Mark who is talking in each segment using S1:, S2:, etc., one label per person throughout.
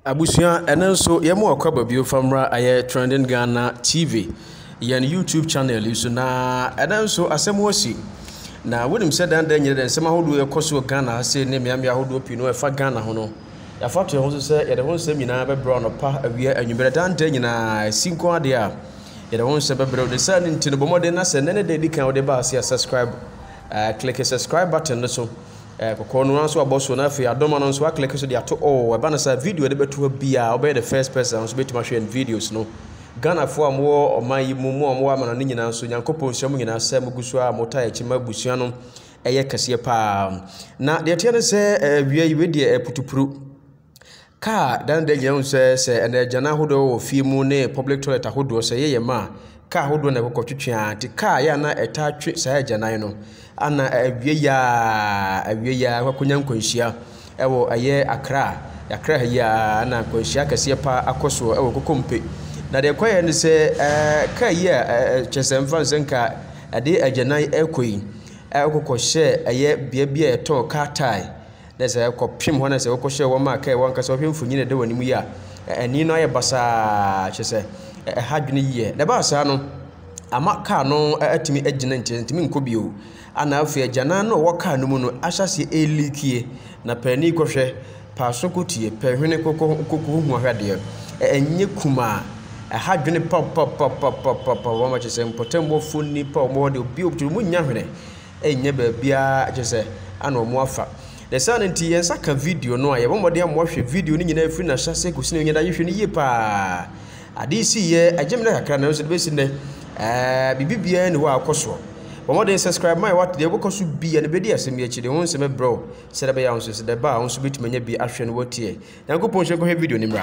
S1: Abusia ene nso ye mo akwa babio famra aye trending Ghana TV yen YouTube channel so na ene nso asem wosi na wonim se dan dan nyere den sema hodo ye koso Ghana se ne miamia hodo pino e fa Ghana ho no ya fa to ho so se ye de ho nsem nyina be bro no pa awia anwumere dan dan nyina sinko ade a ye de ho nsem be bro de sa ne ntino bomode na se ne de di kan wo de ba se subscribe click the subscribe button so Kokono nso aboso na afi adoma no nso click so dia to eba na sa video de beto bia obey the first person so betima share videos no Ghana fo amwo oman mu amwo amana ne nyina nso Nyankopon hyiam nyina sa muguso a mota ya chima busua no eye kase pa na de tie ne se wiye yiwe de putupuru ka dan de nyam se ene jana hodo wo fi mu ne public toilet hodo se ye ma ka hodo na kokotwetwe anti ka ya na eta twe sa jana no ana awie ya kwakunya nkwanhia ewo aye Accra ya na nkwanhia kase pa akoso ewo Kokompe na de kwaye ne se ka ye chesemfa nsenka ade ajanan ekoi ekokohye aye bia eto ka Tyre na se kopim ho na se ekohye wo ma ka won kase opim funyine de wanimu ya ani no aye basa chese hadwene ye de ba sa no ama ka no atimi agina ntimi nkobio ana afi agana no woka no mu no ahyase elikie na pani kohwe pa sokotie pehwene kokoko hu ahwade enye kuma hadwene pop wo ma chese mpotembo funi pa mo de obi obi mu nya hwene enye ba bia chese ana omo afa the sun nti yensa ka video no aye bomode am hwe video ni nyina afiri na hyase kosine nyeda yehwe ni ye pa adisi ye agem na kakra na so de besi ne bibibia ni wa akoso bomode subscribe my what de bokoso bia ne bedi asem ye chide won se me bro se de be ya won se de ba won so bitumanya bi ahwe no wotie Nyankopon hwe ko he video ni mra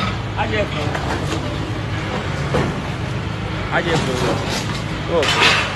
S1: I just